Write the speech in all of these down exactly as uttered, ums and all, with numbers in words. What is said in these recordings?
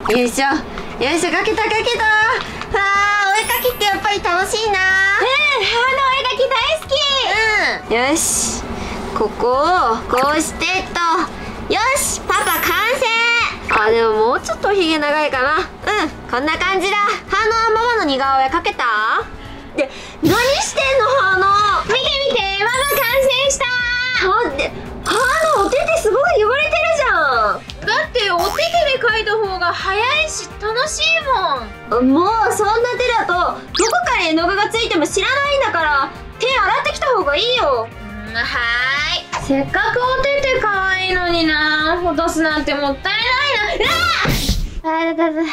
よいしょよいしょ、かけたかけた。あー、お絵かきってやっぱり楽しいな。うん、 歯のお絵かき大好き。 うん、よし、ここをこうしてと。よし、パパ完成。あ、でももうちょっとひげ長いかな。うん、こんな感じだ。歯のママの似顔絵かけた？で、何してんの歯の。 見て見て、ママ完成した。 待って、歯のお手手すごい汚れてるじゃん。 だってお手手で描いた方が早いし楽しいもん。 もうそんな手だとどこかに絵の具がついても知らないんだから、手洗ってきた方がいいよ。 うん、はーい。せっかくお手手可愛いのにな、落とすなんてもったいないな。うわあ、あだだだ。あー、クッションがあったから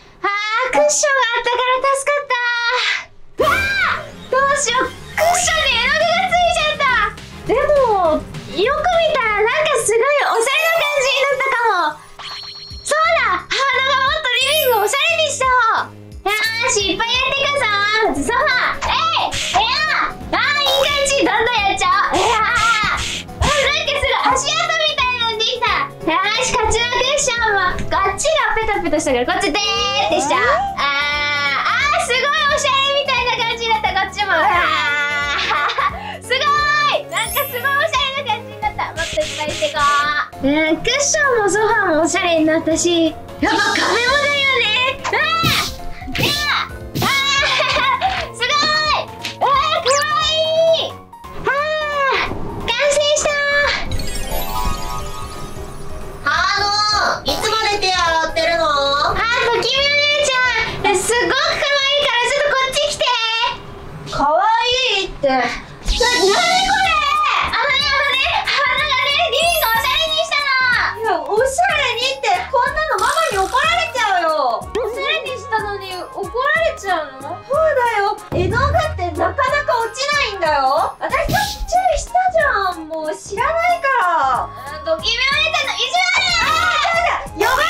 助かった。うわあ、どうしよう、クッションに絵の具がついちゃった。でもよく見たらなんかすごいおしゃれな感じになったかも。そうだ、ハードがもっとリビングおしゃれにしちゃおう。よーし、いっぱいやっていくぞ。まずソファー、えい、部屋、あー、いい感じ、どんどんやっちゃおう。いやー、あ、なんかすぐ足跡みたいなのできた。よーし、こっちのクッションもこっちがペタペタしたからこっちでーってしちゃう。あー、あー、すごいおしゃれみたいな感じになった。こっちも、あー、すごい、なんかすごいおしゃれな感じになった。もっといっぱいしていこう。えー、クッションもソファーもおしゃれになったし、やっぱ壁もだよね。うわー、いやー、あー、すごい、うわー、かわいい。あー、完成したー。 あの、いつまで手洗ってるの？ あー、ときみお姉ちゃん、え、すごくかわいいからちょっとこっち来て。 かわいいって。 な、なにこれ。あのね、あのね、花がね、リビングおしゃれにしたの。 いや、おしゃれにってこんなのママに怒られちゃうよ。 おしゃれにしたのに怒られちゃうの？ そうだよ、絵の具ってなかなか落ちないんだよ。私さっき注意したじゃん。もう知らないから。 あー、ときみお姉ちゃんの意地悪。 あー、汚れた手でおや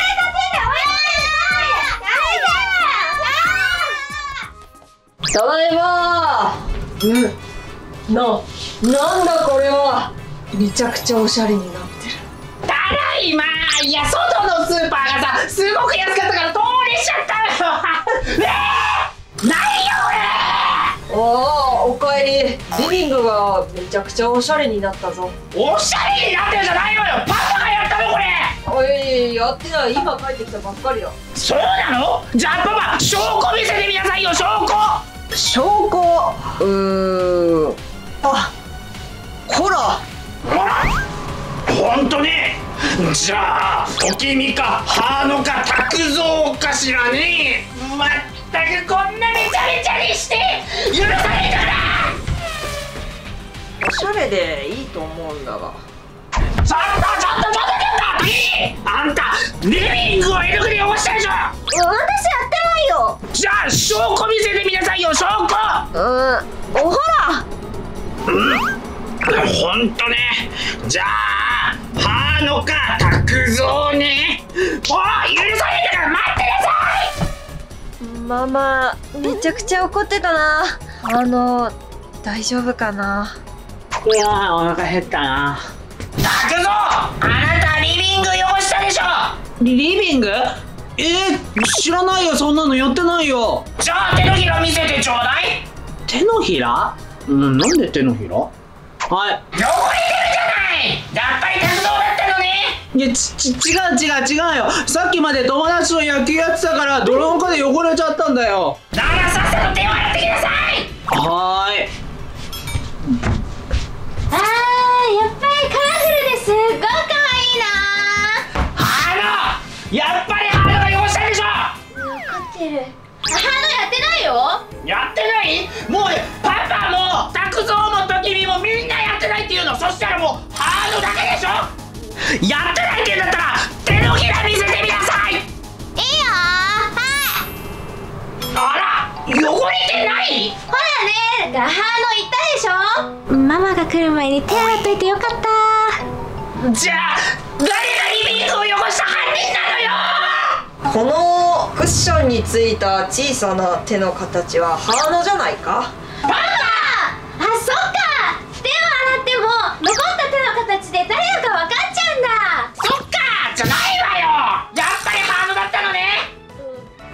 めただいまー。うん、な、なんだこれは。めちゃくちゃおしゃれになってる。 ただいま。いや、外のスーパーがさ、すごく安かったから通りしちゃったよ。ねえ、ないよおお、おかえり。リビングがめちゃくちゃおしゃれになったぞ。 俺。おしゃれになってるじゃないわよ。パパがやったのこれ。 おい、やってない。今帰ってきたばっかりだ。 そうなの？じゃあパパ、証拠見せてみなさいよ、証拠。 証拠？うーん。あ、ほら。 ほら、ほんとね。じゃあときみかハーノか卓蔵かしらね。まったくこんなめちゃめちゃにして許されたな。 おしゃれでいいと思うんだが。 ちょっとちょっとちょっとちょっとあんたリビングを絵の具で汚したでしょ。 私やってないよ。 じゃあ証拠見せてみなさいよ、証拠。 うーん、おほら。 うん、ほんとね。じゃあハーノか卓蔵ね。もう許されたから待ってなさい。 ママ、めちゃくちゃ怒ってたな。あの、大丈夫かな。 いやー、お腹減ったな。卓蔵、あなたリビング汚したでしょ。リリビング？えー、知らないよ。そんなのやってないよ。じゃあ手のひら見せてちょうだい。手のひら？うん、なんで手のひら？はい。汚れてるじゃない。やっぱり卓蔵だったのね。いや、ち、ち、違う違う違うよ。さっきまで友達と野球やってたから泥垢で汚れちゃったんだよ。だからさっさと手を洗ってきなさい。はーい。 あー、やっぱりカラフルですっごいかわいいなー。 ハーノ、やっぱりハーノが汚したでしょ。 分かってる。ハーノやってないよ。 やってない？もうパパも卓蔵もときみもみんなやってないっていうの。そしたらもうハーノだけでしょ。やってないって言うんだったら手のひら見せてみなさい。いいよー。はい。 あら、汚れてない？ ほらね、だからハーノ言ったでしょ。ママが来る前に手洗っといてよかった。 じゃあ誰がリビングを汚した犯人なのよ。 このクッションについた小さな手の形はハーノじゃないか。 パパ、あ、そっか。手を洗っても残った手の形で誰だか分かっちゃうんだ。 そっか、じゃないわよ。やっぱりハーノだったのね。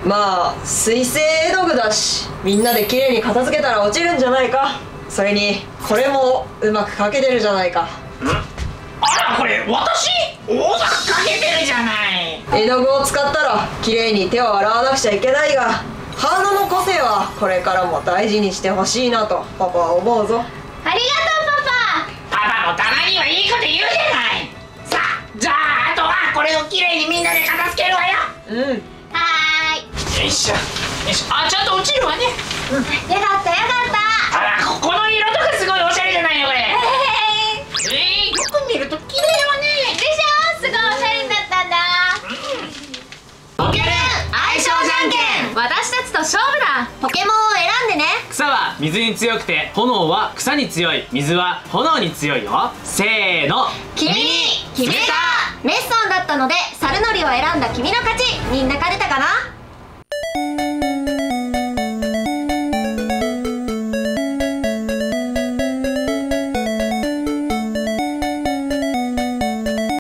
まあ水性絵の具だし、みんなで綺麗に片付けたら落ちるんじゃないか。それにこれもうまく描けてるじゃないか。 あら、これ私うまく描けてるじゃない。 絵の具を使ったら綺麗に手を洗わなくちゃいけないが、花の個性はこれからも大事にしてほしいなとパパは思うぞ。 ありがとうパパ。 パパもたまにはいいこと言うじゃない。さあ、じゃああとはこれをきれいにみんなで片付けるわよ。 うん。 はーい。 よいしょよいしょ。あ、ちゃんと落ちるわね。 よかったよかった。 あら、ここの色とかすごいおしゃれじゃないよこれ。えー、よく見ると綺麗よね。 でしょ、すごいおしゃれになったんだ。 ポケルン相性じゃんけん。 私たちと勝負だ。 ポケモンを選んでね。 草は水に強くて、炎は草に強い、水は炎に強いよ。せーの、 君に決めた。メッソンだったのでサルノリを選んだ君の勝ち。みんな勝てたかな？